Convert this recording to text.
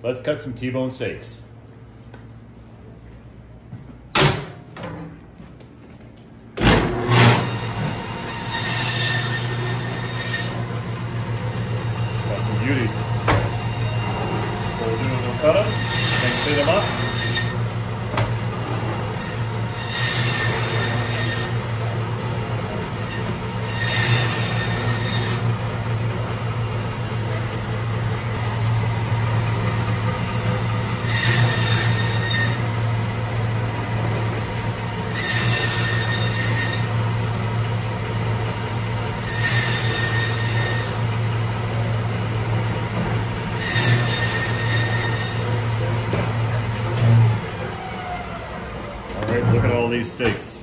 let's cut some T-bone steaks. Beauties. So we'll do a little cut up, then clean them up. Look at all these steaks.